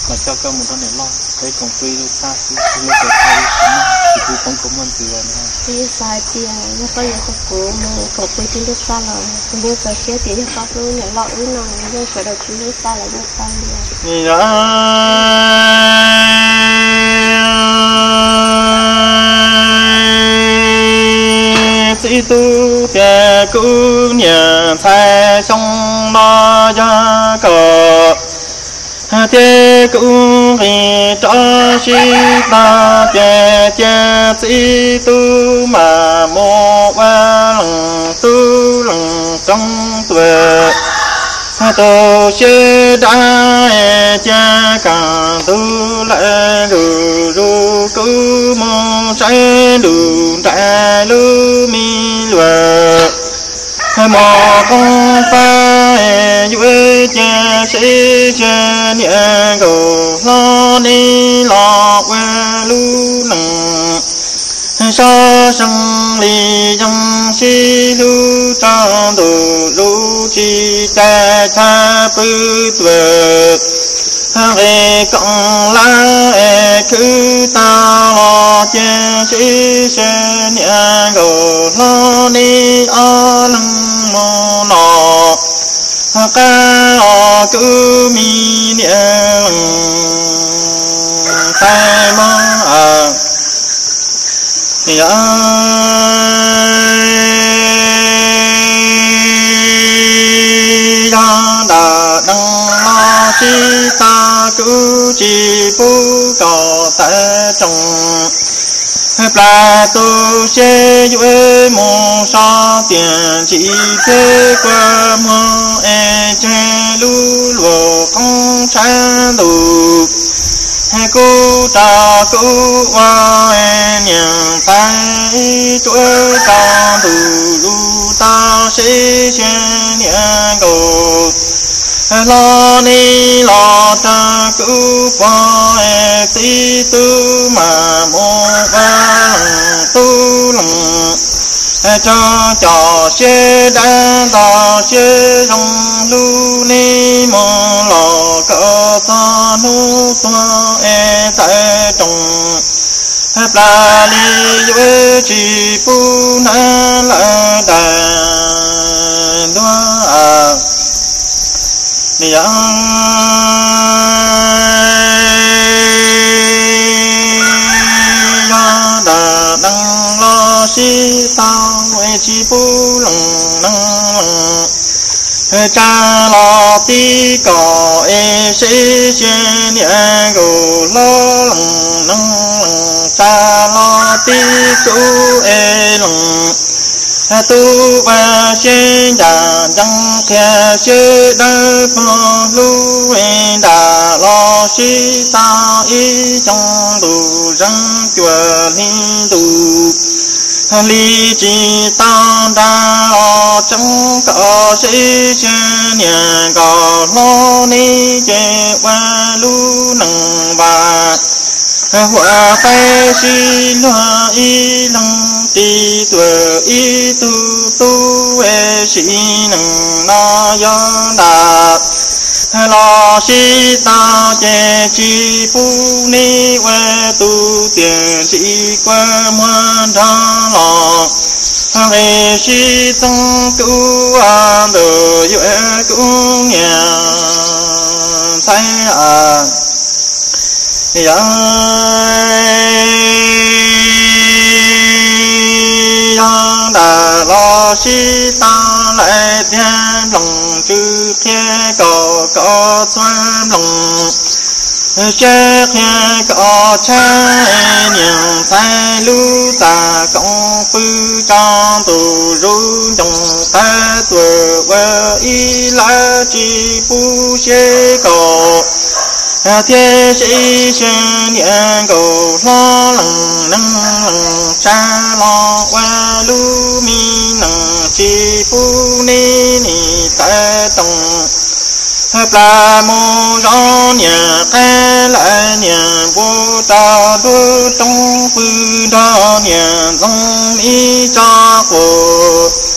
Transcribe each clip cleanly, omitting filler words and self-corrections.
mà cho cơ một con để lo thấy còn tuy lúc ta thì lúc để thay thì tôi không có môn từ nữa thì sai thì nó có những cái cũ mà còn quy trình lúc ta là nếu phải kia thì nó có luôn để lo uống nào nhưng phải đầu tiên lúc ta là lúc ta đi đó chỉ tu kẻ cũ nhà thay trong lo cho cờ thế cũng vì cho chi ta che che chỉ tu mà một ba lần tu lần trong tuổi tu sẽ đã cha cả tu lại đủ đủ cứ mong trái đủ đại lưu mi lừa một con phai dưới cha sẽ cha nhẹ cầu lo đi lo qua lu nằng sa sanh ly trong si lu ta đồ lu chi ta cha bư tuệ về con la cứ ta lo cha sĩ sẽ nhẹ cầu lo đi ở lăng mô nọ ca o cứ mi niệm tai mong thì đã đăng lo chi ta cứ chỉ phú cầu tại trong là tu sẽ với một sao tiền chỉ thế qua mơ che lu lùa không trái đủ hai cô ta cô qua nhàng tay chuối ta đủ lu ta sẽ nhàng cầu lo ni lo ta cứ qua tí tư mà một ba tu lòng cho xe đã ta xe trong lu ni mò lò cỡ ta nu toa tại trong là li với chỉ phu na la đà đoa đà đăng lo si tao chi phu lòng năng cha lo ti cỏ sĩ trên nhà gồ lo lòng năng cha lo ti cú lòng tu ba trên đà đăng khe chế đa phò lu đà lo sĩ ta ý trong đủ răng chùa linh đủ lý trí ta đa lo trong cỏ sĩ trên nhà cỏ lo ni chế qua lu nằng bà hòa tay si loa y lăng ti tuệ y tu tu e si nằng na yo đà lo si ta che chi phu ni we tu tiền sĩ qua muôn tha lo về si tăng cứu an đời yêu cứu nhà thấy đà lo si ta lại thiên lòng chư khe có thoa lòng che khe có cha nhàng thay lu ta công phu cho tu ru trong ta tuổi vợ y la chi phu xế cầu thế sĩ chân nhẹ cầu lo lằng nâng lằng cha lo qua lu mi nằng chi phu ni ni ta tông là mô gió nhà cái lại nhà vô ta đô trong phu đó nhà dòng ý cho cô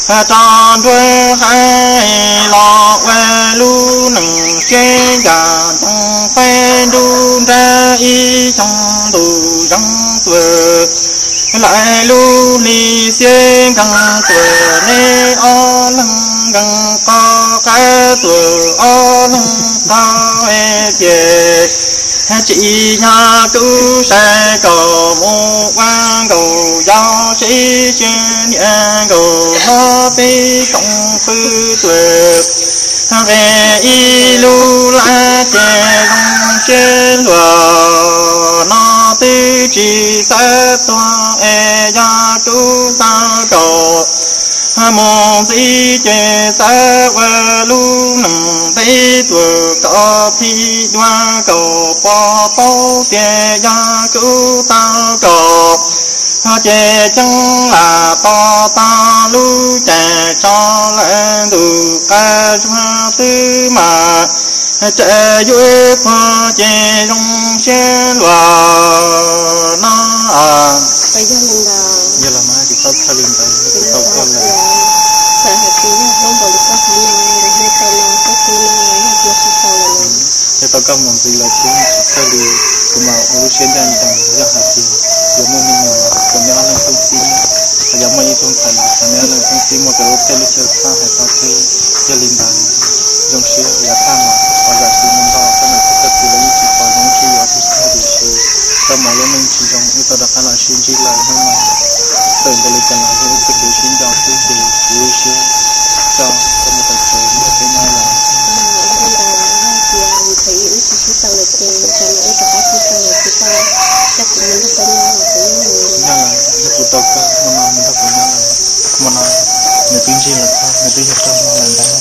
tròn đuôi hai lọ về lu nằng trên gà trong phê đu ra y trong tù trong tuổi lại lu li xiên găng tuổi nê o lăng găng co cái tuổi o lăng tao e về chị nhà tu sẽ cầu mu quan cầu giao sĩ chuyên nhà cầu nó bi công phu tuyệt về y lu la chè long trên lúa nó tư chỉ sẽ toa e gia tu ta cầu mong gì chè sẽ về lu nằm tây tuổi có thi đoa cầu po po chè gia tu ta cầu chè chẳng là to ta lu chè cho lên đủ ca hoa tư mà chè dưới hoa chè rong xe lúa nó bây giờ mình là giờ là mai thì tao thay lên tay tao con là phải học tiếng không bỏ được các khả năng để hết tao làm các kỹ năng để hết việc của tao là thế tao cầm một gì là chúng thay đi cũng mà lu xe đàn chẳng giờ hạt gì giờ mua mình còn nhớ là không xin giờ mua ít không thành còn nhớ là không xin một cái ô tô chơi xa hay tao chơi chơi lên tay dòng xe giá tăng và giá trị mình vào cái này tất cả là những chỉ có những chỉ ở phía sau thì chỉ tao mà lấy mình chỉ trong những tao đặt là xin chỉ là nhưng mà từ cái lịch trình là những cái điều xin cho cái gì yêu xe cho một tài xế một cái ngay là thấy những cái tao là cái cho nó ít cái tao là cái tao chắc cũng mình có nhau là cũng người là cái cụ tộc mà mình có cũng là mà nó người tin gì là người tin cho nó là